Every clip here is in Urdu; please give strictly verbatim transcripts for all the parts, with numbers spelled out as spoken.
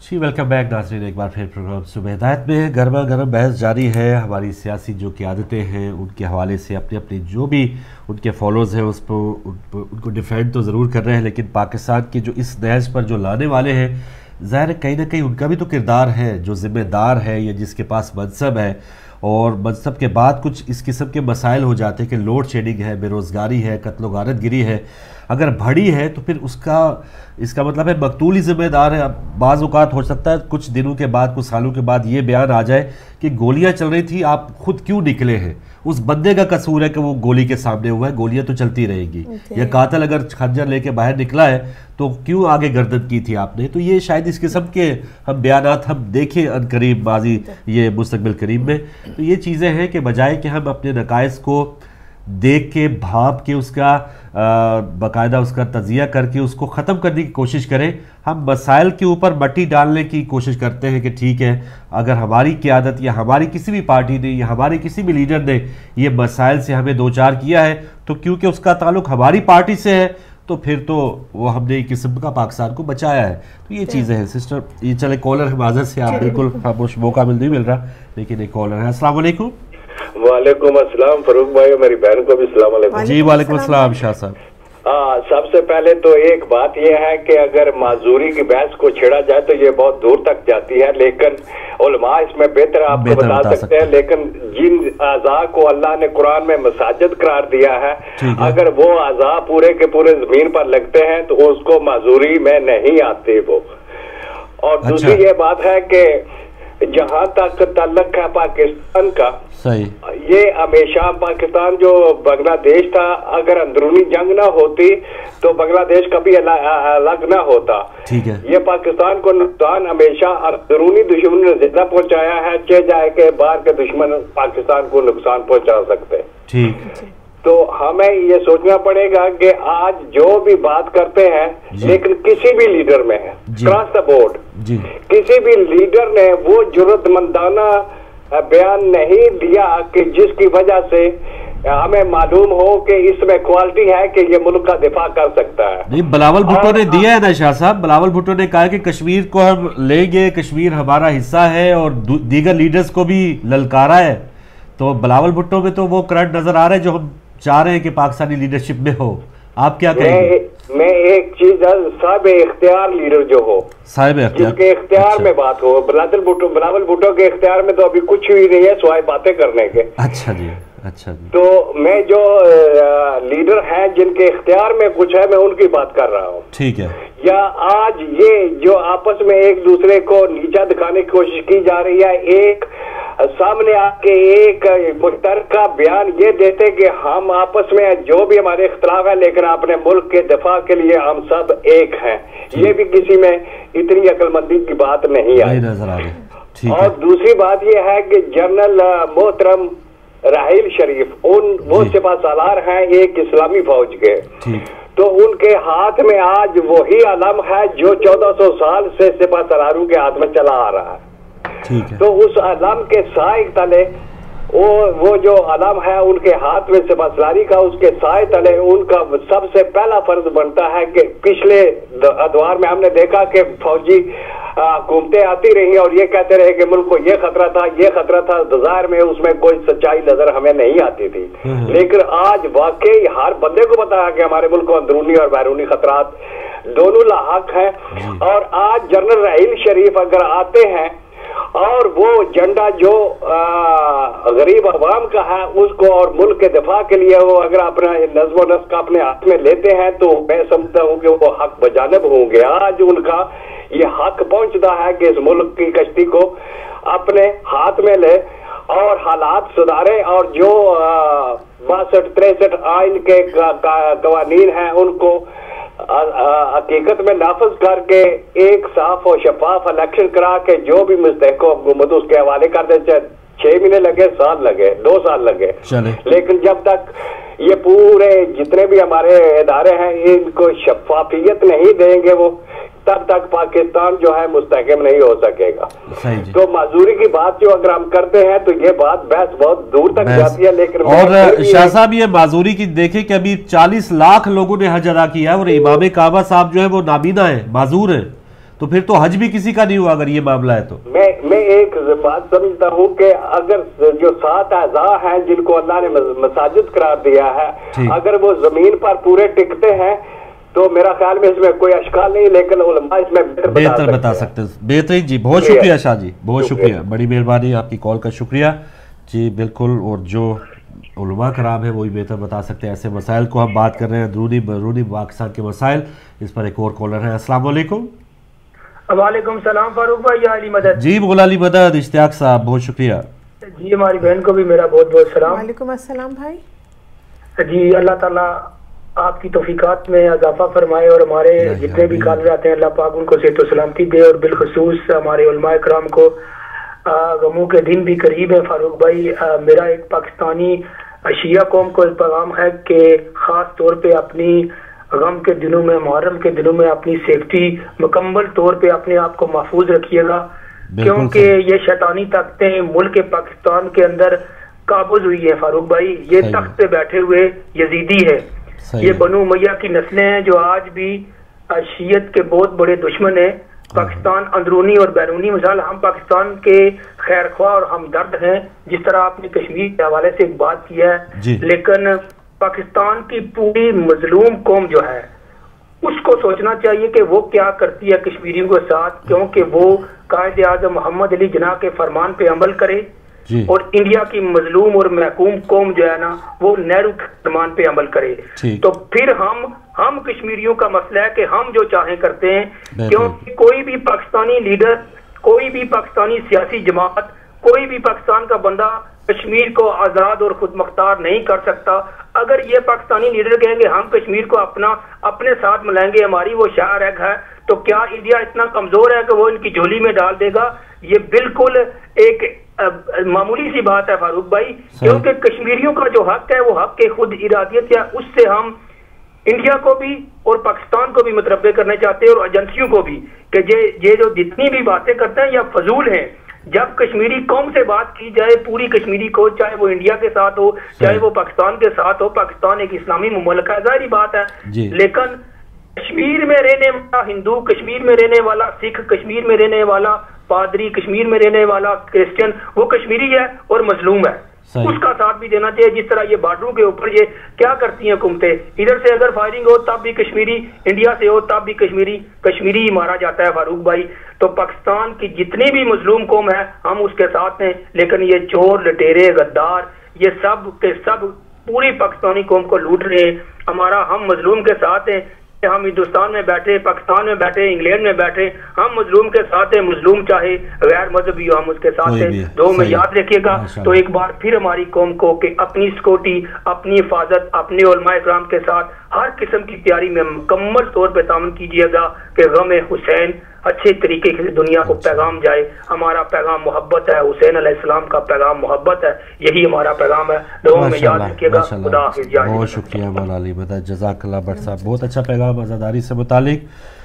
जी वेलकम बैक नाज़रीन, एक बार फिर प्रोग्राम सुबह हिदायत में गर्मा गर्म बहस जारी है। हमारी सियासी जो क़यादतें हैं उनके हवाले से अपने अपने जो भी उनके फॉलोअर्स हैं उस पर उन, उनको डिफेंड तो ज़रूर कर रहे हैं, लेकिन पाकिस्तान की जो इस नहज पर जो लाने वाले हैं ज़ाहिर है कहीं ना कहीं उनका भी तो किरदार है, जो ज़िम्मेदार है या जिसके पास मनसब है। और मनसब के बाद कुछ इस किस्म के मसाइल हो जाते हैं कि लोड शेडिंग है, बेरोज़गारी है, कत्ल गारत गिरी है। अगर बढ़ी है तो फिर उसका इसका मतलब है मकतूल ही ज़िम्मेदार है। अब बाज़ औक़ात हो सकता है कुछ दिनों के बाद, कुछ सालों के बाद ये बयान आ जाए कि गोलियां चल रही थी, आप खुद क्यों निकले हैं। उस बंदे का कसूर है कि वो गोली के सामने हुआ है, गोलियां तो चलती रहेंगी। okay. या कातिल अगर खंजर लेके बाहर निकला है तो क्यों आगे गर्दन की थी आपने। तो ये शायद इस किस्म के हम बयानात हम देखें अनकरीब माजी ये मुस्तकबिल करीब में। तो ये चीज़ें हैं कि बजाय कि हम अपने नकाइस को देख के भाप के उसका बाकायदा उसका तजिया करके उसको ख़त्म करने की कोशिश करें, हम मसाइल के ऊपर मट्टी डालने की कोशिश करते हैं कि ठीक है अगर हमारी क़यादत या हमारी किसी भी पार्टी ने या हमारे किसी भी लीडर ने ये मसाइल से हमें दो चार किया है तो क्योंकि उसका ताल्लुक़ हमारी पार्टी से है तो फिर तो वो हमने एक किस्म का पाकिस्तान को बचाया है। तो ये चीज़ें हैं सिस्टर। ये चले कॉलर है माज़रत से, आप बिल्कुल खामोश, मौका मिल नहीं मिल रहा, लेकिन एक कॉलर है। अस्सलाम वालेकुम। वालेकुम अस्सलाम फरूक भाई, और मेरी बहन को भी अस्सलाम वालेकुम। जी वालेकुम अस्सलाम शाह साहब। हाँ, सबसे पहले तो एक बात यह है कि अगर माजूरी की बहस को छेड़ा जाए तो ये बहुत दूर तक जाती है, लेकिन उलमा इसमें बेहतर आपको बता, बता सकते हैं। लेकिन जिन आज़ा को अल्लाह ने कुरान में मसाजिद करार दिया है, अगर वो आज़ा पूरे के पूरे जमीन पर लगते हैं तो उसको माजूरी में नहीं आते वो। और अच्छा। दूसरी ये बात है कि जहाँ तक ताल्लुक है पाकिस्तान का, सही ये हमेशा पाकिस्तान जो बांग्लादेश था, अगर अंदरूनी जंग ना होती तो बांग्लादेश कभी अलग ना होता। ठीक है, ये पाकिस्तान को नुकसान हमेशा अंदरूनी दुश्मन ने ज्यादा पहुंचाया है, चाहे जाए के बाहर के दुश्मन पाकिस्तान को नुकसान पहुंचा सकते। ठीक, तो हमें ये सोचना पड़ेगा कि आज जो भी बात करते हैं, लेकिन किसी भी लीडर में है क्रॉस द बोर्ड, किसी भी लीडर ने वो जरूरतमंदाना बयान नहीं दिया कि जिसकी वजह से हमें मालूम हो कि इसमें क्वालिटी है कि ये मुल्क का दिफा कर सकता है। नहीं, बिलावल भुट्टो ने दिया है ना शाह साहब। बिलावल भुट्टो ने कहा कि कश्मीर को हम लेंगे, कश्मीर हमारा हिस्सा है, और दीगर लीडर्स को भी ललकारा है। तो बिलावल भुट्टो में तो वो करंट नजर आ रहा है जो हम चाह रहे हैं कि पाकिस्तानी लीडरशिप में हो। आप क्या कहेंगे? मैं, मैं एक चीज साहब इख्तियार लीडर जो हो, साहिब जिसके इख्तियार अच्छा। में बात हो, बिलावल भुट्टो बिलावल भुट्टो के इख्तियार में तो अभी कुछ भी नहीं है सिवाय बातें करने के। अच्छा जी, अच्छा जी। तो मैं जो लीडर हैं जिनके इख्तियार में कुछ है, मैं उनकी बात कर रहा हूँ। ठीक है। या आज ये जो आपस में एक दूसरे को नीचा दिखाने की कोशिश की जा रही है, एक सामने आके एक मुश्तरका बयान ये देते कि हम आपस में जो भी हमारे इख्तलाफ है लेकिन अपने मुल्क के दफा के लिए हम सब एक हैं, ये भी किसी में इतनी अक्लमंदी की बात नहीं आई नजर आ रही। और दूसरी बात ये है कि जनरल मोहतरम राहिल शरीफ उन वो सिपा सालार हैं एक इस्लामी फौज के, तो उनके हाथ में आज वही अलम है जो चौदह सौ साल से सिपा सालारों के हाथ में चला आ रहा है। तो उस अलम के साए तले वो वो जो अलम है उनके हाथ में सिपा सलारी का, उसके साए तले उनका सबसे पहला फर्ज बनता है कि पिछले अदवार में हमने देखा कि फौजी हुकूमतें आती रही और ये कहते रहे कि मुल्क को ये खतरा था, ये खतरा था, ज़ाहिर में उसमें कोई सच्चाई नजर हमें नहीं आती थी। लेकिन आज वाकई हर बंदे को पता है कि हमारे मुल्क को अंदरूनी और बैरूनी खतरात दोनों लाहक हैं। और आज जनरल राहिल शरीफ अगर आते हैं और वो झंडा जो गरीब अवाम का है उसको और मुल्क के दफा के लिए वो अगर अपना नज़्म व नस्क अपने हाथ में लेते हैं तो मैं समझता हूँ कि वो हक बजानब होंगे। आज उनका ये हक पहुंचता है कि इस मुल्क की कश्ती को अपने हाथ में ले और हालात सुधारे और जो बासठ तिरसठ आइन के कवानीन हैं उनको हकीकत में नाफज करके एक साफ और शफाफ इलेक्शन करा के जो भी मुस्तहक हुकूमत उसके हवाले कर दे, चाहे छह महीने लगे, साल लगे, दो साल लगे, लेकिन जब तक ये पूरे जितने भी हमारे इदारे हैं इनको शफाफियत नहीं देंगे वो तब तक पाकिस्तान जो है मुस्तहकम नहीं हो सकेगा। तो माजूरी की बात जो अगर हम करते हैं तो ये बात बहस बहुत दूर तक जाती है। लेकिन और शाह साहब ये माजूरी की देखें कि अभी चालीस लाख लोगों ने हज अदा किया है और इमाम काबा साहब जो है वो नाबीना है, माजूर है। تو پھر تو حج بھی کسی کا نہیں ہوا اگر یہ معاملہ ہے تو. میں میں ایک بات سمجھتا ہوں کہ اگر جو سات اعضاء ہیں جن کو اللہ نے مساجد قرار دیا ہے, اگر وہ زمین پر پورے ٹکتے ہیں تو میرا خیال میں اس میں کوئی اشکال نہیں, لیکن علماء اس میں بہتر بتا سکتے ہیں. بہترین جی, بہت شکریہ شاہ جی, بہت شکریہ, بڑی مہربانی, آپ کی کال کا شکریہ جی. بالکل, اور جو علماء کرام ہے وہی بہتر بتا سکتے ہیں ایسے مسائل کو. ہم بات کر رہے ہیں درونی برونی پاکستان کے مسائل. اس پر ایک اور کالر ہے. السلام علیکم. وعلیکم السلام فاروق بھائی, یا علی مدد. جی مولا علی مدد, اشتیاق صاحب بہت شکریہ جی. ہماری بہن کو بھی میرا بہت بہت سلام. وعلیکم السلام بھائی. جی, اللہ تعالیٰ آپ کی توفیقات میں اضافہ فرمائے اور ہمارے جتنے بھی کالر آتے ہیں اللہ پاک ان کو صحت و سلامتی دے, اور بالخصوص ہمارے علماء کرام کو غموں کے دن بھی قریب ہے. فاروق بھائی, میرا ایک پاکستانی شیعہ قوم کو پیغام ہے کہ خاص طور پہ اپنی غم کے دنوں میں, محرم کے دنوں میں اپنی سیفٹی مکمل طور پہ اپنے آپ کو محفوظ رکھیے گا, کیونکہ یہ شیطانی طاقتیں ملک پاکستان کے اندر قابض ہوئی ہیں. فاروق بھائی, یہ تخت پہ بیٹھے ہوئے یزیدی ہے, یہ بنو امیہ کی نسلیں ہیں جو آج بھی شیعت کے بہت بڑے دشمن ہیں. پاکستان اندرونی اور بیرونی مثال, ہم پاکستان کے خیر خواہ اور ہمدرد ہیں, جس طرح آپ نے کشمیر کے حوالے سے ایک بات کی ہے, لیکن پاکستان کی پوری مظلوم قوم جو ہے اس کو سوچنا چاہیے کہ وہ کیا کرتی ہے کشمیریوں کے ساتھ, کیونکہ وہ قائد اعظم محمد علی جناح کے فرمان پہ عمل کرے, اور انڈیا کی مظلوم اور محکوم قوم جو ہے نا وہ نہرو کے فرمان پہ عمل کرے. تو پھر ہم ہم کشمیریوں کا مسئلہ ہے کہ ہم جو چاہیں کرتے ہیں, کیونکہ کوئی بھی پاکستانی لیڈر, کوئی بھی پاکستانی سیاسی جماعت, کوئی بھی پاکستان کا بندہ کشمیر کو آزاد اور خود مختار نہیں کر سکتا. اگر یہ پاکستانی لیڈر کہیں گے ہم کشمیر کو اپنا اپنے ساتھ ملائیں گے, ہماری وہ شاہ رگ ہے, تو کیا انڈیا اتنا کمزور ہے کہ وہ ان کی جھولی میں ڈال دے گا؟ یہ بالکل ایک معمولی سی بات ہے فاروق بھائی, کیونکہ کشمیریوں کا جو حق ہے وہ حق کے خود ارادیت ہے, اس سے ہم انڈیا کو بھی اور پاکستان کو بھی متربع کرنا چاہتے ہیں, اور ایجنسیوں کو بھی, کہ یہ جو جتنی بھی باتیں کرتے ہیں یا فضول ہیں. جب کشمیری قوم سے بات کی جائے, پوری کشمیری کو, چاہے وہ انڈیا کے ساتھ ہو چاہے وہ پاکستان کے ساتھ ہو, پاکستان ایک اسلامی مملکہ ہے, ظاہری بات ہے, لیکن کشمیر میں رہنے والا ہندو, کشمیر میں رہنے والا سکھ, کشمیر میں رہنے والا پادری, کشمیر میں رہنے والا کرسچن, وہ کشمیری ہے اور مظلوم ہے, اس کا ساتھ بھی دینا چاہیے. جس طرح یہ بارڈروں کے اوپر یہ کیا کرتی ہیں حکومتیں, ادھر سے اگر فائرنگ ہو تب بھی کشمیری, انڈیا سے ہو تب بھی کشمیری کشمیری ہی مارا جاتا ہے فاروق بھائی. تو پاکستان کی جتنی بھی مظلوم قوم ہے ہم اس کے ساتھ ہیں, لیکن یہ چور, لٹیرے, غدار, یہ سب کے سب پوری پاکستانی قوم کو لوٹ رہے ہیں. ہمارا ہم مظلوم کے ساتھ ہیں, ہم ہندوستان میں بیٹھے, پاکستان میں بیٹھے, انگلینڈ میں بیٹھے, ہم مظلوم کے ساتھ ہیں. مظلوم چاہے غیر مذہبی ہو, ہم اس کے ساتھ ہیں. دو میں یاد رکھیے گا. تو ایک بار پھر ہماری قوم کو کہ اپنی سکیورٹی, اپنی حفاظت, اپنے علماء اکرام کے ساتھ ہر قسم کی تیاری میں مکمل طور پہ تعاون کیجیے گا کہ غم حسین اچھے طریقے سے دنیا کو پیغام جائے. ہمارا پیغام محبت ہے, حسین علیہ السلام کا پیغام محبت ہے, یہی ہمارا پیغام ہے. دعاؤں میں یاد رکھیے گا. خدا حافظ. بہت شکریہ مولا علی مدد, جزاک اللہ بٹ صاحب, بہت اچھا پیغام عزاداری سے متعلق.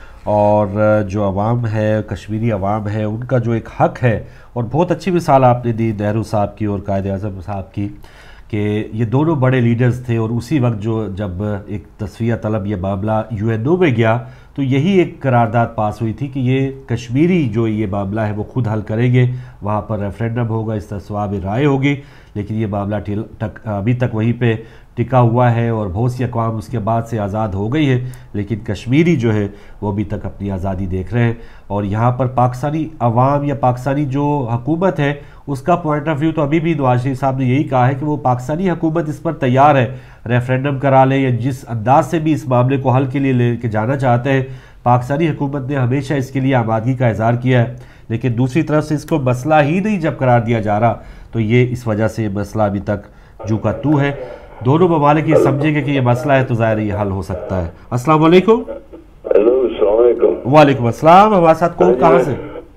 اور جو عوام ہے, کشمیری عوام ہے, ان کا جو ایک حق ہے, اور بہت اچھی مثال آپ نے دی نہرو صاحب کی اور قائد اعظم صاحب کی, کہ یہ دونوں بڑے لیڈرز تھے, اور اسی وقت جو جب ایک تصفیہ طلب یہ معاملہ یو این او میں گیا تو یہی ایک قرارداد پاس ہوئی تھی کہ یہ کشمیری جو یہ معاملہ ہے وہ خود حل کریں گے, وہاں پر ریفرینڈم ہوگا, استصواب رائے ہوگی. لیکن یہ معاملہ ابھی تک وہیں پہ ٹکا ہوا ہے, اور بہت سی اقوام اس کے بعد سے آزاد ہو گئی ہے, لیکن کشمیری جو ہے وہ ابھی تک اپنی آزادی دیکھ رہے ہیں. اور یہاں پر پاکستانی عوام یا پاکستانی جو حکومت ہے اس کا پوائنٹ آف ویو تو ابھی بھی نواز شریف صاحب نے یہی کہا ہے کہ وہ پاکستانی حکومت اس پر تیار ہے, ریفرینڈم کرا لے, یا جس انداز سے بھی اس معاملے کو حل کے لیے لے کے جانا چاہتے ہیں. پاکستانی حکومت نے ہمیشہ اس کے لیے آمادگی کا اظہار کیا ہے, لیکن دوسری طرف سے اس کو مسئلہ ہی نہیں جب قرار دیا جا رہا, تو یہ اس وجہ سے مسئلہ ابھی تک جو کا تو ہے. دونوں ممالک یہ سمجھیں گے کہ یہ مسئلہ ہے تو ظاہر یہ حل ہو سکتا ہے. السلام علیکم. ہیلو, السلام علیکم. وعلیکم السلام. ہمارے ساتھ کون, کہاں سے؟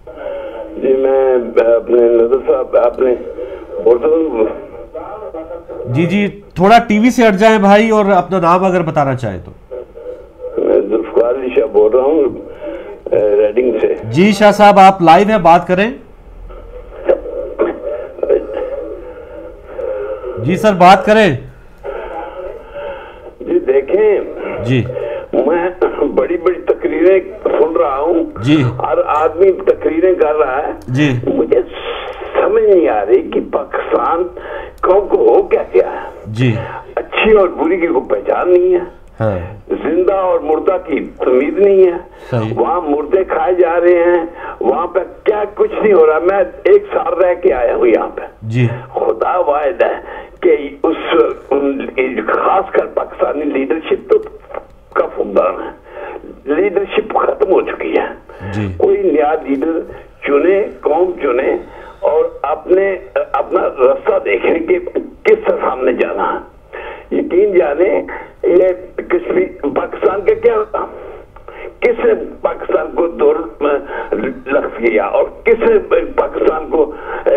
جی میں اپنے نظر صاحب اپنے جی جی تھوڑا ٹی وی سے ہٹ جائیں بھائی, اور اپنا نام اگر بتانا چاہیں تو. میں ذوالفقار علی شاہ بول رہا ہوں ریڈنگ سے. جی شاہ صاحب آپ لائیو ہیں, بات کریں. جی سر بات کریں. جی دیکھیں, جی میں بڑی بڑی تقریر تقریریں سن رہا ہوں جی ہر آدمی تقریریں کر رہا ہے جی مجھے سمجھ نہیں آ رہی کہ پاکستان قوم کو ہو کیا کیا ہے جی اچھی اور بری کی کوئی پہچان نہیں ہے ہاں زندہ اور مردہ کی تمیز نہیں ہے صحیح وہاں مردے کھائے جا رہے ہیں وہاں پہ کیا کچھ نہیں ہو رہا میں ایک سال رہ کے آیا ہوں یہاں پہ جی خدا واحد ہے کہ اس خاص کر پاکستانی لیڈرشپ تو کا فقدان ہے لیڈرشپ ختم ہو چکی ہے جی کوئی نیا لیڈر چنے قوم چنے اور اپنے اپنا راستہ دیکھیں کہ کس طرح سامنے جانا ہے یقین جانے یہ کشمیر پاکستان کا کیا ہوتا کس نے پاکستان کو دور لخت کیا اور کس نے پاکستان کو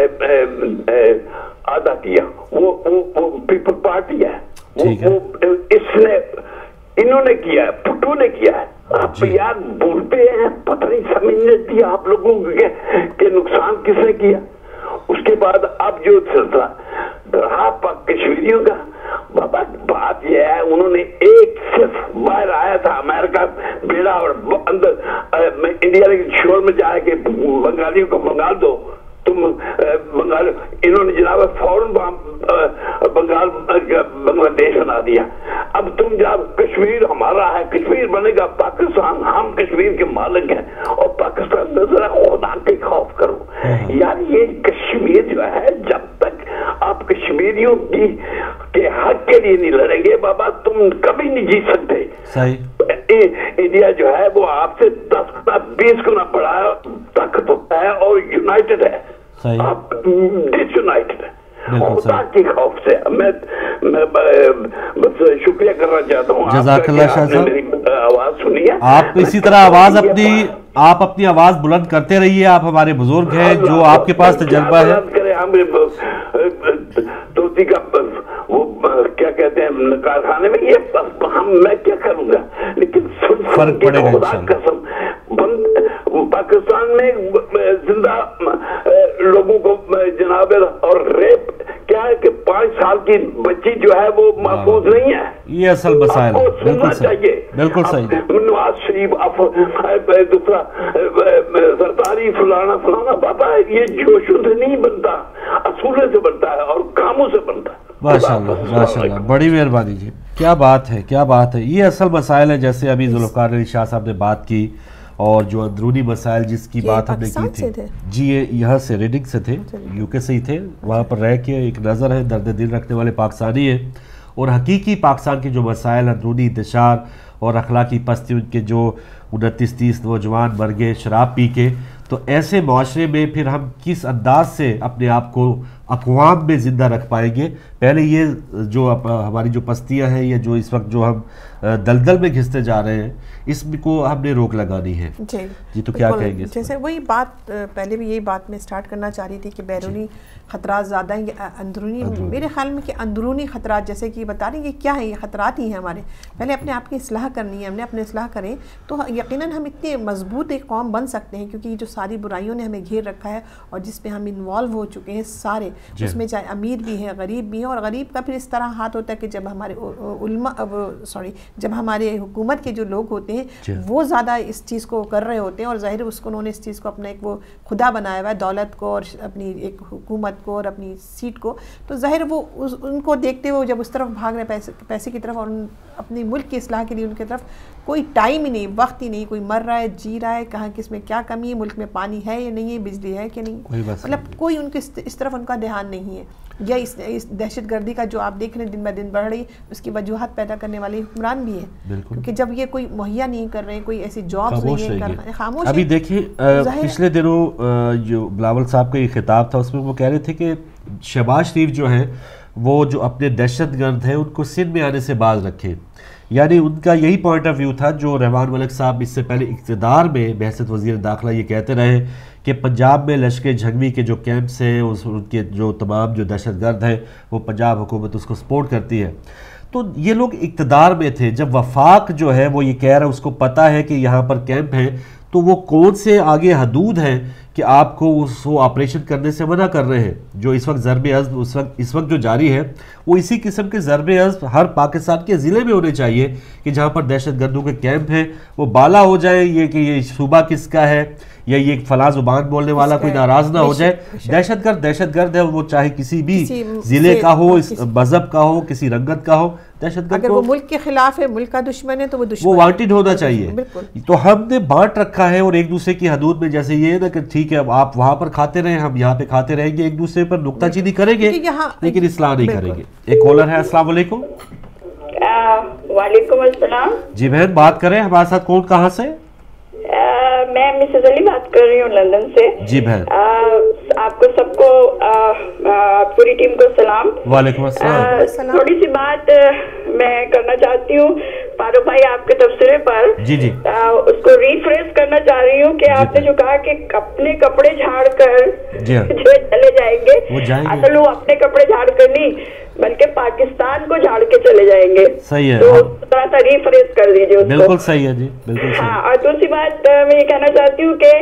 آدھا کیا وہ پیپل پارٹی ہے وہ اس نے انہوں نے کیا ہے پٹو نے کیا ہے آپ یار بولتے ہیں پتہ نہیں سمجھ نہیں دیا آپ لوگوں کے نقصان کس نے کیا اس کے بعد اب جو سلسلہ رہا کشمیریوں کا بابا بات یہ ہے انہوں نے ایک صرف باہر آیا تھا امریکہ بیڑا اور اندر انڈیا کے شور میں جا کے بنگالیوں کو بنگال دو تم بنگال انہوں نے جناب فوراً بنگال بنگلہ دیش بنا دیا اب تم جب کشمیر ہمارا ہے کشمیر بنے گا پاکستان ہم کشمیر کے مالک ہیں اور پاکستان میں ذرا خدا کے خوف کرو یار یہ کشمیر جو ہے جب تک آپ کشمیریوں کی کے حق کے لیے نہیں لڑیں گے بابا تم کبھی نہیں جیت سکتے صحیح انڈیا جو ہے وہ آپ سے دس گنا بیس گنا بڑا طاقت ہوتا ہے اور یونائٹڈ ہے آپ ڈس یونائٹڈ ہے خدا کی خوف سے میں بس شکریہ کرنا چاہتا ہوں جزاک اللہ شاہ صاحب میری آواز سنی ہے آپ اسی طرح آواز اپنی آپ اپنی آواز بلند کرتے رہیے آپ ہمارے بزرگ ہیں جو آپ کے پاس تجربہ ہے دوستی کا وہ کیا کہتے ہیں کارخانے میں یہ ہم میں کیا کروں گا لیکن فرق پڑے گا خدا قسم پاکستان میں زندہ لوگوں کو جناب اور ریپ کیا ہے کہ پانچ سال کی بچی جو ہے وہ محفوظ نہیں ہے یہ اصل مسائل ہے بالکل چاہیے بالکل صحیح نواز شریف دوسرا سرکاری فلانا فلانا بابا یہ جوشوں سے نہیں بنتا اصولوں سے بنتا ہے اور کاموں سے بنتا ہے ماشاءاللہ ماشاءاللہ بڑی مہربانی جی کیا بات ہے کیا بات ہے یہ اصل مسائل ہے جیسے ابھی ذوالفقار علی شاہ صاحب نے بات کی اور جو اندرونی مسائل جس کی بات ہم نے کی تھی جی یہ یہاں سے ریڈنگ سے تھے یو کے سے ہی تھے وہاں پر رہ کے ایک نظر ہے درد دل رکھنے والے پاکستانی ہیں اور حقیقی پاکستان کے جو مسائل اندرونی انتشار اور اخلاقی پستی ان کے جو انتیس تیس نوجوان مر گئے شراب پی کے تو ایسے معاشرے میں پھر ہم کس انداز سے اپنے آپ کو اقوام میں زندہ رکھ پائیں گے پہلے یہ جو ہماری جو پستیاں ہیں یا جو اس وقت جو ہم دلدل میں گھستے جا رہے ہیں اس کو ہم نے روک لگانی ہے جی جی تو کیا کہیں گے جیسے وہی بات پہلے بھی یہی بات میں سٹارٹ کرنا چاہ رہی تھی کہ بیرونی خطرات زیادہ ہیں یا اندرونی میرے خیال میں کہ اندرونی خطرات جیسے کہ بتا رہی ہیں یہ کیا ہے یہ خطرات ہی ہیں ہمارے پہلے اپنے آپ کی اصلاح کرنی ہے ہم نے اپنے اصلاح کریں تو یقیناً ہم اتنے مضبوط ایک قوم بن سکتے ہیں کیونکہ جو ساری برائیوں نے ہمیں گھیر رکھا ہے اور جس پہ ہم انوالو ہو چکے ہیں سارے اس میں چاہے امیر بھی ہیں غریب بھی ہیں اور غریب کا پھر اس طرح ہاتھ ہوتا ہے کہ جب ہمارے علماء سوری جب ہمارے حکومت کے جو لوگ ہوتے ہیں وہ زیادہ اس چیز کو کر رہے ہوتے ہیں اور ظاہر اس کو انہوں نے اس چیز کو اپنا ایک وہ خدا بنایا ہوا ہے دولت کو اور اپنی ایک حکومت کو اور اپنی سیٹ کو تو ظاہر وہ ان کو دیکھتے ہوئے جب اس طرف بھاگ رہے پیسے پیسے کی طرف اور اپنی ملک کی اصلاح کے لیے ان کی طرف کوئی ٹائم ہی نہیں وقت ہی نہیں کوئی مر رہا ہے جی رہا ہے کہاں کس میں کیا کمی ہے ملک میں پانی ہے یا نہیں ہے بجلی ہے کہ نہیں مطلب کوئی ان کے اس طرف ان کا دھیان نہیں ہے یا اس دہشت گردی کا جو آپ دیکھ رہے ہیں دن بہ دن بڑھ رہی اس کی وجوہات پیدا کرنے والے حکمران بھی ہیں کیونکہ جب یہ کوئی مہیا نہیں کر رہے ہیں کوئی ایسی جابز نہیں ہے کر رہے خاموش ابھی دیکھیے پچھلے دنوں جو بلاول صاحب کا یہ خطاب تھا اس میں وہ کہہ رہے تھے کہ شہباز شریف جو ہے وہ جو اپنے دہشت گرد ہیں ان کو سندھ میں آنے سے باز رکھے یعنی ان کا یہی پوائنٹ آف ویو تھا جو رحمان ملک صاحب اس سے پہلے اقتدار میں بحثیت وزیر داخلہ یہ کہتے رہے کہ پنجاب میں لشکر جھنگوی کے جو کیمپس ہیں ان کے جو تمام جو دہشت گرد ہیں وہ پنجاب حکومت اس کو سپورٹ کرتی ہے تو یہ لوگ اقتدار میں تھے جب وفاق جو ہے وہ یہ کہہ رہا ہے اس کو پتہ ہے کہ یہاں پر کیمپ ہیں تو وہ کون سے آگے حدود ہیں کہ آپ کو اس وہ آپریشن کرنے سے منع کر رہے ہیں؟ جو اس وقت ضرب عزم اس وقت اس وقت جو جاری ہے وہ اسی قسم کے ضرب عزم ہر پاکستان کے ضلع میں ہونے چاہیے کہ جہاں پر دہشت گردوں کے کیمپ ہیں وہ بالا ہو جائے، یہ کہ یہ صوبہ کس کا ہے یا یہ فلاں زبان بولنے والا کوئی ناراض نہ ہو جائے. دہشت گرد دہشت گرد ہے، وہ چاہے کسی بھی ضلع کا ہو، مذہب کا ہو، کسی رنگت کا ہو. دہشت گرد اگر وہ ملک کے خلاف ہے، ملک کا دشمن ہے تو وہ دشمن وہ وانٹڈ ہونا چاہیے. تو ہم نے بانٹ رکھا ہے اور ایک دوسرے کی حدود میں، جیسے یہ نا کہ ٹھیک ہے آپ وہاں پر کھاتے رہیں، ہم یہاں پہ کھاتے رہیں گے، ایک دوسرے پر نکتہ چینی کریں گے لیکن اصلاح نہیں کریں گے. ایک کالر ہے. السلام علیکم. وعلیکم السلام. جی بہن بات کریں، ہمارے ساتھ کون کہاں سے؟ میں مسز علی بات کر رہی ہوں لندن سے. جی بہن. آپ کو سب کو پوری ٹیم کو سلام. وعلیکم السلام. تھوڑی سی بات میں کرنا چاہتی ہوں فاروق بھائی آپ کے تبصرے پر. جی جی. اس کو ریفریش کرنا چاہ رہی ہوں کہ آپ نے جو کہا کہ اپنے کپڑے جھاڑ کر چلے جائیں گے، اصل وہ اپنے کپڑے جھاڑ کر نہیں بلکہ پاکستان کو جھاڑ کے چلے جائیں گے. صحیح ہے. تو تھوڑا سا ریفریش کر دیجیے. بالکل صحیح ہے جی، بالکل صحیح. ہاں. اور دوسری بات میں یہ کہنا چاہتی ہوں کہ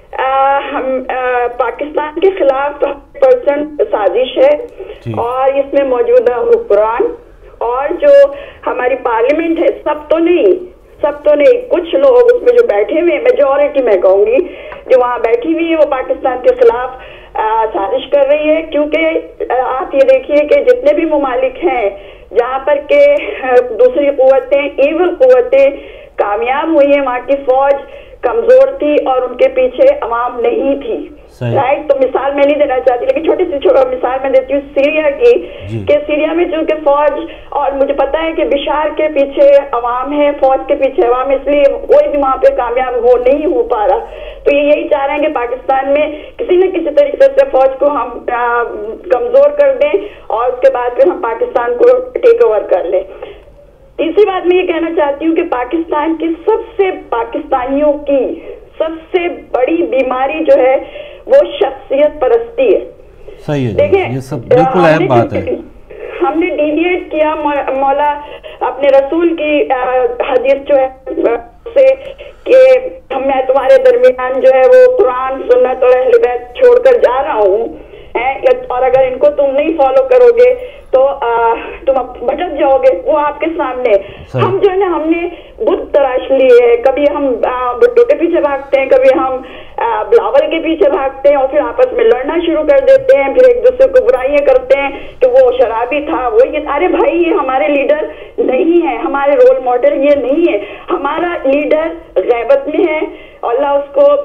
ہم پاکستان کے خلاف پرسنٹ سازش ہے اور اس میں موجودہ حکمران اور جو ہماری پارلیمنٹ ہے، سب تو نہیں سب تو نہیں کچھ لوگ اس میں جو بیٹھے ہوئے، میجورٹی میں کہوں گی جو وہاں بیٹھی ہوئی ہے، وہ پاکستان کے خلاف سازش کر رہی ہے. کیونکہ آپ یہ دیکھیے کہ جتنے بھی ممالک ہیں جہاں پر کہ دوسری قوتیں، ایول قوتیں کامیاب ہوئی ہیں، وہاں کی فوج کمزور تھی اور ان کے پیچھے عوام نہیں تھی. رائٹ. تو مثال میں نہیں دینا چاہتی لیکن چھوٹی سی مثال میں دیتی ہوں سیریا کی کہ سیریا میں چونکہ فوج، اور مجھے پتا ہے کہ بشار کے پیچھے عوام ہے، فوج کے پیچھے عوام، اس لیے کوئی بھی وہاں پہ کامیاب ہو نہیں ہو پا رہا. تو یہ یہی چاہ رہے ہیں کہ پاکستان میں کسی نہ کسی طریقے سے فوج کو ہم کمزور کر دیں اور اس کے بعد پھر ہم پاکستان کو ٹیک اوور کر لیں. تیسری بات میں یہ کہنا چاہتی ہوں کہ پاکستان کی سب سے پاکستانیوں کی سب سے بڑی بیماری جو ہے وہ شخصیت پرستی ہے. صحیح ہے. دیکھیں یہ سب بالکل اہم بات ہے. ہم نے ڈیویٹ کیا مولا اپنے رسول کی حدیث جو ہے سے کہ میں تمہارے درمیان جو ہے وہ قرآن سنت اور اہل بیت چھوڑ کر جا رہا ہوں اور اگر ان کو تم نہیں فالو کرو گے تو تم بھٹک جاؤ گے. وہ آپ کے سامنے. ہم جو ہے نا ہم نے بت تراش لیے، کبھی ہم بٹوں کے پیچھے بھاگتے ہیں، کبھی ہم بلاول کے پیچھے بھاگتے ہیں اور پھر آپس میں لڑنا شروع کر دیتے ہیں، پھر ایک دوسرے کو برائیاں کرتے ہیں کہ وہ شرابی تھا، وہ یہ. ارے بھائی یہ ہمارے لیڈر نہیں ہے، ہمارے رول ماڈل یہ نہیں ہے. ہمارا لیڈر غیبت میں ہے، اللہ اس کو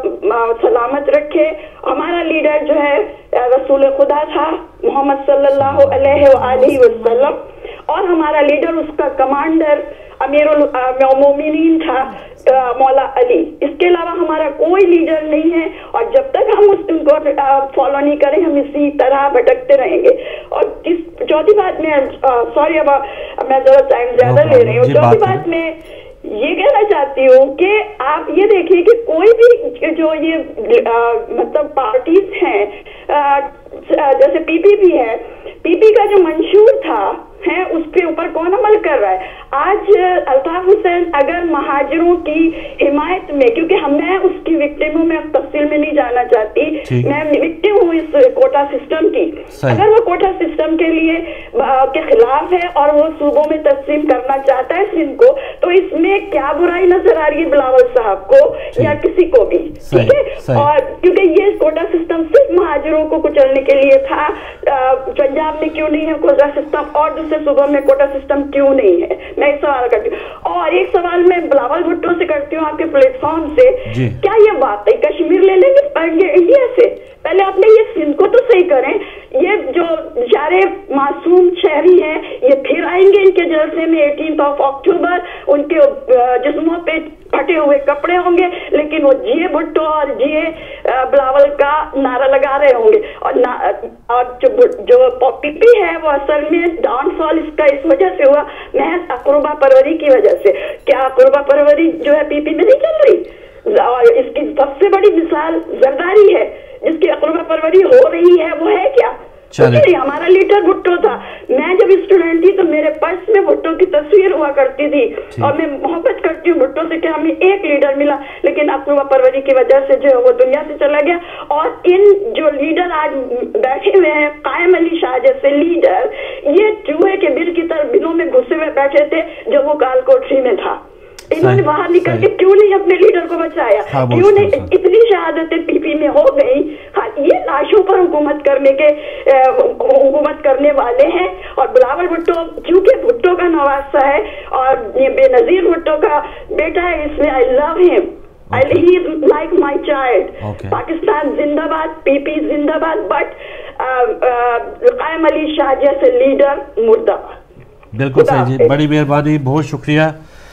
سلامت رکھے. ہمارا لیڈر جو ہے رسول خدا تھا محمد صلی اللہ علیہ وآلہ وسلم، اور ہمارا لیڈر اس کا کمانڈر امیر المومنین تھا مولا علی. اس کے علاوہ ہمارا کوئی لیڈر نہیں ہے اور جب تک ہم اس کو فالو نہیں کریں ہم اسی طرح بھٹکتے رہیں گے. اور چوتھی بات میں سوری اب میں ذرا ٹائم زیادہ لے رہی ہوں. چوتھی بات میں یہ کہنا چاہتی ہوں کہ آپ یہ دیکھیں کہ کوئی بھی جو یہ مطلب پارٹیز ہیں جیسے پی پی پی ہے، پی پی کا جو منشور تھا ہے اس کے اوپر کون عمل کر رہا ہے؟ آج الطاف حسین اگر مہاجروں کی حمایت میں، کیونکہ ہم میں اس کی وکٹموں میں تفصیل میں نہیں جانا چاہتی، میں وکٹم ہوں اس کوٹا سسٹم کی. اگر وہ کوٹا سسٹم کے لیے کے خلاف ہے اور وہ صوبوں میں تقسیم کرنا چاہتا ہے سندھ کو، تو اس میں کیا برائی نظر آ رہی ہے بلاول صاحب کو یا کسی کو بھی؟ ٹھیک ہے. اور کیونکہ یہ کوٹا سسٹم صرف مہاجروں کو کچلنے کے لیے تھا. پنجاب میں کیوں نہیں ہے کوٹا سسٹم اور دوسرے صوبوں میں کوٹا سسٹم کیوں نہیں ہے؟ میں اس سوال کرتی ہوں. اور ایک سوال میں بلاول بھٹو سے کرتی ہوں آپ کے پلیٹ فارم سے، کیا یہ بات ہے کشمیر لے لیں گے انڈیا سے؟ پہلے اپنے یہ سندھ کو تو صحیح کریں. یہ جو بیچارے معصوم شہری ہیں یہ پھر آئیں گے ان کے جلسے میں ایٹینتھ آف اکتوبر، ان کے جسموں پہ پھٹے ہوئے کپڑے ہوں گے لیکن وہ جیے بھٹو اور جیے بلاول کا نعرہ لگا رہے ہوں گے. اور جو پی پی ہے وہ اصل میں ڈاؤن فال اس کا اس وجہ سے ہوا محض اقربا پروری کی وجہ سے. کیا اقربا پروری جو ہے پی پی میں نہیں چل رہی؟ اور اس کی سب سے بڑی مثال زرداری ہے جس کی اقربا پروری ہو رہی ہے. وہ ہے کیا؟ ہمارا لیڈر بھٹو تھا. میں جب اسٹوڈنٹ تھی تو میرے پرس میں بھٹو کی تصویر ہوا کرتی تھی, اور میں محبت کرتی ہوں بھٹو سے کہ ہمیں ایک لیڈر ملا, لیکن اپنی پروری کی وجہ سے جو ہے وہ دنیا سے چلا گیا. اور ان جو لیڈر آج بیٹھے ہوئے ہیں, قائم علی شاہ جیسے لیڈر, یہ چوہے کے بل کی طرح بلوں میں گھسے ہوئے بیٹھے تھے جب وہ کال کوٹری میں تھا. انہوں نے باہر نکل کے کیوں نہیں اپنے لیڈر کو بچایا, کیوں نہیں؟ اتنی شہادتیں پی پی میں ہو گئی. یہ لاشوں پر حکومت کرنے کے حکومت کرنے والے ہیں. اور بلاول بھٹو چونکہ بھٹو کا نواسا ہے اور یہ بے نظیر بھٹو کا بیٹا ہے, اس میں آئی لو ہم, he is like my child. Pakistan زندہ باد, پی پی زندہ باد, بٹ قائم علی شاہ جیسے لیڈر مردہ باد. بالکل صحیح جی, بڑی مہربانی, بہت شکریہ.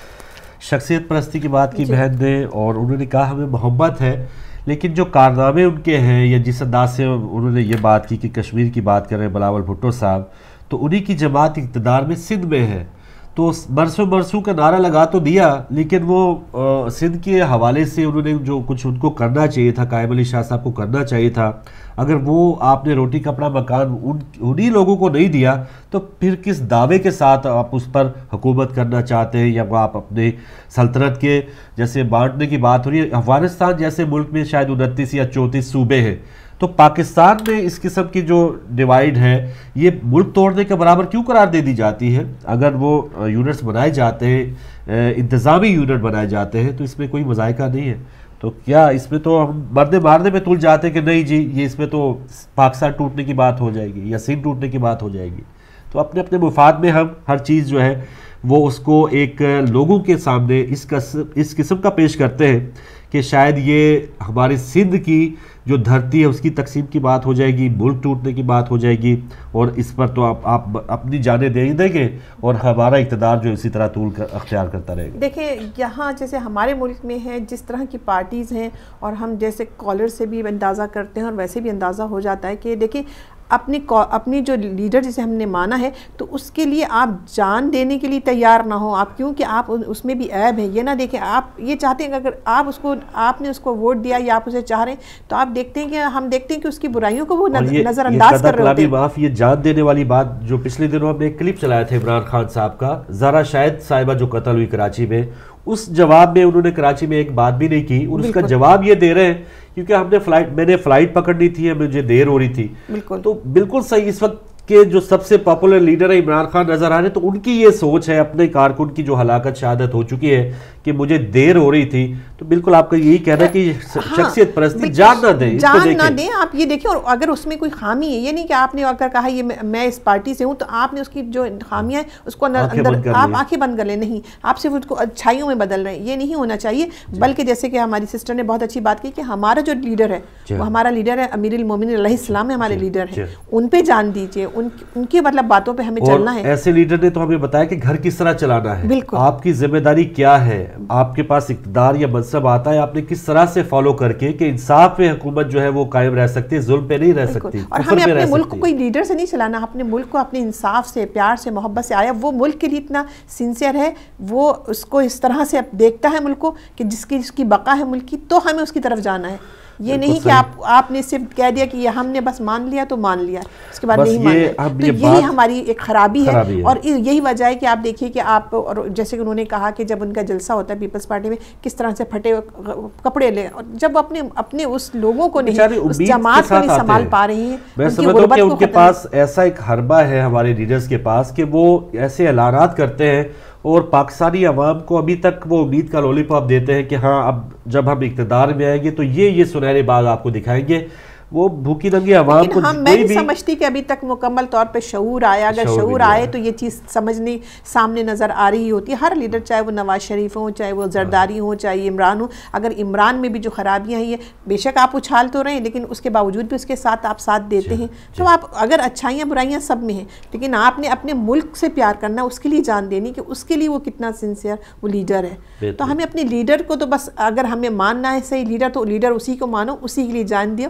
شخصیت پرستی کی بات کی بہن نے, اور انہوں نے کہا ہمیں محبت ہے, لیکن جو کارنامے ان کے ہیں یا جس انداز سے انہوں نے یہ بات کی کہ کشمیر کی بات کر رہے ہیں بلاول بھٹو صاحب, تو انہی کی جماعت اقتدار میں سندھ میں ہے, تو برسوں برسوں کا نعرہ لگا تو دیا, لیکن وہ سندھ کے حوالے سے انہوں نے جو کچھ ان کو کرنا چاہیے تھا, قائم علی شاہ صاحب کو کرنا چاہیے تھا, اگر وہ آپ نے روٹی کپڑا مکان انہی لوگوں کو نہیں دیا, تو پھر کس دعوے کے ساتھ آپ اس پر حکومت کرنا چاہتے ہیں, یا وہ آپ اپنے سلطنت کے جیسے بانٹنے کی بات ہو رہی ہے. افغانستان جیسے ملک میں شاید انتیس یا چونتیس صوبے ہیں, تو پاکستان میں اس قسم کی جو ڈیوائیڈ ہے یہ ملک توڑنے کے برابر کیوں قرار دے دی جاتی ہے؟ اگر وہ یونٹس بنائے جاتے ہیں, انتظامی یونٹ بنائے جاتے ہیں, تو اس میں کوئی مذائقہ نہیں ہے. تو کیا اس میں تو ہم مرنے مارنے میں تل جاتے ہیں کہ نہیں جی یہ اس میں تو پاکستان ٹوٹنے کی بات ہو جائے گی یا سندھ ٹوٹنے کی بات ہو جائے گی. تو اپنے اپنے مفاد میں ہم ہر چیز جو ہے وہ اس کو ایک لوگوں کے سامنے اس اس قسم کا پیش کرتے ہیں کہ شاید یہ ہماری سندھ کی جو دھرتی ہے اس کی تقسیم کی بات ہو جائے گی, ملک ٹوٹنے کی بات ہو جائے گی, اور اس پر تو آپ آپ اپنی جانیں دے دیں گے اور ہمارا اقتدار جو اسی طرح طول اختیار کرتا رہے گا. دیکھیں یہاں جیسے ہمارے ملک میں ہے جس طرح کی پارٹیز ہیں, اور ہم جیسے کالر سے بھی اندازہ کرتے ہیں اور ویسے بھی اندازہ ہو جاتا ہے کہ دیکھیں اپنی اپنی جو لیڈر جسے ہم نے مانا ہے تو اس کے لیے آپ جان دینے کے لیے تیار نہ ہو آپ, کیونکہ آپ اس میں بھی عیب ہے. یہ نہ دیکھیں آپ یہ چاہتے ہیں کہ اگر آپ اس کو آپ نے اس کو ووٹ دیا یا آپ اسے چاہ رہے ہیں تو آپ دیکھتے ہیں کہ ہم دیکھتے ہیں کہ اس کی برائیوں کو وہ نظر انداز کر رہے ہوتے ہیں. معاف یہ جان دینے والی بات جو پچھلے دنوں ہم نے ایک کلپ چلایا تھا عمران خان صاحب کا, ذرا شاہد صاحبہ جو قتل ہوئی کراچی میں, اس جواب میں انہوں نے کراچی میں ایک بات بھی نہیں کی, اور اس کا جواب یہ دے رہے ہیں کیونکہ ہم نے فلائٹ میں نے فلائٹ پکڑنی تھی, مجھے دیر ہو رہی تھی. تو بالکل صحیح, اس وقت کے جو سب سے پاپولر لیڈر ہے عمران خان نظر آ رہے ہیں, تو ان کی یہ سوچ ہے اپنے کارکن کی جو ہلاکت شہادت ہو چکی ہے کہ مجھے دیر ہو رہی تھی. تو بالکل آپ کا یہی کہنا ہے کہ شخصیت پرستی جان نہ دیں, جان نہ دیں. آپ یہ دیکھیں, اور اگر اس میں کوئی خامی ہے, یہ نہیں کہ آپ نے اگر کہا یہ میں اس پارٹی سے ہوں تو آپ نے اس کی جو خامیاں ہیں اس کو اندر آپ آنکھیں بند کر لیں. نہیں, آپ صرف اس کو اچھائیوں میں بدل رہے ہیں, یہ نہیں ہونا چاہیے. بلکہ جیسے کہ ہماری سسٹر نے بہت اچھی بات کی کہ ہمارا جو لیڈر ہے وہ ہمارا لیڈر ہے امیر المومنین علیہ السلام ہمارے لیڈر ہیں, ان پہ جان دیجیے, ان کی مطلب باتوں پہ ہمیں چلنا ہے. ایسے لیڈر نے تو ہمیں بتایا کہ گھر کس طرح چلانا ہے, آپ کی ذمہ داری کیا ہے, آپ کے پاس اقتدار یا منصب آتا ہے, آپ نے کس طرح سے فالو کر کے کہ انصاف پہ حکومت جو ہے وہ قائم رہ سکتی ہے, ظلم پہ نہیں رہ سکتی. اور ہمیں اپنے ملک کو کوئی لیڈر سے نہیں چلانا, اپنے ملک کو اپنے انصاف سے, پیار سے, محبت سے. آیا وہ ملک کے لیے اتنا سنسیئر ہے, وہ اس کو اس طرح سے دیکھتا ہے ملک کو کہ جس کی جس کی بقا ہے ملک کی, تو ہمیں اس کی طرف جانا ہے. یہ نہیں کہ آپ آپ نے صرف کہہ دیا کہ یہ ہم نے بس مان لیا تو مان لیا, اس کے بعد نہیں مانا. تو یہی ہماری ایک خرابی ہے, اور یہی وجہ ہے کہ آپ دیکھیے کہ آپ, اور جیسے کہ انہوں نے کہا کہ جب ان کا جلسہ ہوتا ہے پیپلز پارٹی میں کس طرح سے پھٹے کپڑے لے, اور جب اپنے اپنے اس لوگوں کو نہیں, اس جماعت کو نہیں سنبھال پا رہی ہیں. میں سمجھتا ہوں کہ ان کے پاس ایسا ایک حربہ ہے ہمارے لیڈرز کے پاس کہ وہ ایسے اعلانات کرتے ہیں, اور پاکستانی عوام کو ابھی تک وہ امید کا لولی پاپ دیتے ہیں کہ ہاں اب جب ہم اقتدار میں آئیں گے تو یہ یہ سنہرے باغ آپ کو دکھائیں گے. وہ بھوکی ننگی عوام کو, میں نہیں سمجھتی کہ ابھی تک مکمل طور پہ شعور آیا. اگر شعور آئے تو یہ چیز سمجھنے سامنے نظر آ رہی ہوتی ہے. ہر لیڈر چاہے وہ نواز شریف ہوں, چاہے وہ زرداری ہوں, چاہے عمران ہوں, اگر عمران میں بھی جو خرابیاں ہیں, یہ بے شک آپ اچھال تو رہے ہیں لیکن اس کے باوجود بھی اس کے ساتھ آپ ساتھ دیتے ہیں. تو آپ اگر اچھائیاں برائیاں سب میں ہیں, لیکن آپ نے اپنے ملک سے پیار کرنا, اس کے لیے جان دینی کہ اس کے لیے وہ کتنا سنسیئر وہ لیڈر ہے. تو ہمیں اپنے لیڈر کو تو بس اگر ہمیں ماننا ہے صحیح لیڈر, تو لیڈر اسی کو مانو, اسی کے لیے جان دیو,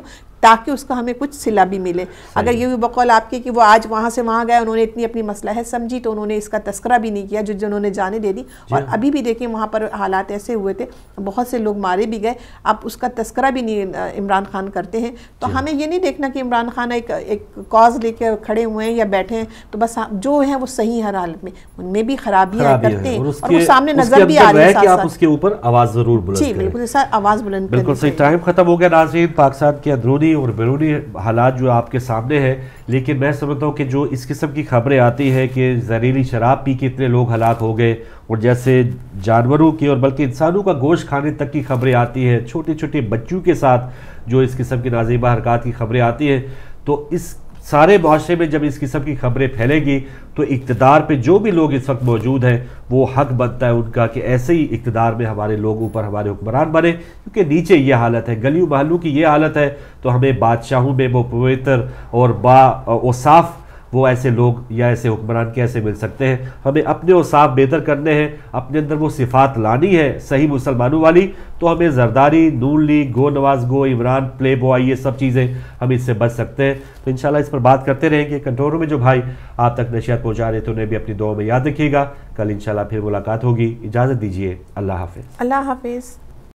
تاکہ اس کا ہمیں کچھ صلہ بھی ملے. اگر یہ بھی بقول آپ کی کہ وہ آج وہاں سے وہاں گئے, انہوں نے اتنی اپنی مصلحت سمجھی تو انہوں نے اس کا تذکرہ بھی نہیں کیا, جو جنہوں نے جانے دے دی. اور ابھی بھی دیکھیں وہاں پر حالات ایسے ہوئے تھے, بہت سے لوگ مارے بھی گئے, اب اس کا تذکرہ بھی نہیں عمران خان کرتے ہیں. تو ہمیں یہ نہیں دیکھنا کہ عمران خان ایک ایک کاز لے کے کھڑے ہوئے ہیں یا بیٹھے ہیں تو بس جو ہیں وہ صحیح ہر حالت میں, ان میں بھی خرابیاں کرتے ہیں اور وہ سامنے نظر بھی آ رہی ہے کہ آپ اس کے اوپر آواز ضرور بلند کریں. جی بالکل سر, آواز بلند کریں. بالکل صحیح. ٹائم ختم ہو گیا ناظرین. پاکستان کے اندرونی اور بیرونی حالات جو آپ کے سامنے ہیں, لیکن میں سمجھتا ہوں کہ جو اس قسم کی خبریں آتی ہیں کہ زہریلی شراب پی کے اتنے لوگ ہلاک ہو گئے, اور جیسے جانوروں کی اور بلکہ انسانوں کا گوشت کھانے تک کی خبریں آتی ہیں, چھوٹے چھوٹے بچوں کے ساتھ جو اس قسم کی نازیبہ حرکات کی خبریں آتی ہیں, تو اس سارے معاشرے میں جب اس قسم کی خبریں پھیلے گی تو اقتدار پہ جو بھی لوگ اس وقت موجود ہیں وہ حق بنتا ہے ان کا کہ ایسے ہی اقتدار میں ہمارے لوگ اوپر ہمارے حکمران بنے, کیونکہ نیچے یہ حالت ہے, گلیوں محلوں کی یہ حالت ہے, تو ہمیں بادشاہوں میں وہ پویتر اور با اوصاف وہ ایسے لوگ یا ایسے حکمران کیسے مل سکتے ہیں. ہمیں اپنے اوصاف بہتر کرنے ہیں, اپنے اندر وہ صفات لانی ہے صحیح مسلمانوں والی, تو ہمیں Zardari, Noon League, go Nawaz go, Imran, playboy, یہ سب چیزیں ہم اس سے بچ سکتے ہیں. تو انشاءاللہ اس پر بات کرتے رہیں گے. کنٹرولوں میں جو بھائی آپ تک نشریات پہنچا رہے تھے انہیں بھی اپنی دعاؤں میں یاد رکھیے گا. کل انشاءاللہ پھر ملاقات ہوگی. اجازت دیجیے, اللہ حافظ. اللہ حافظ.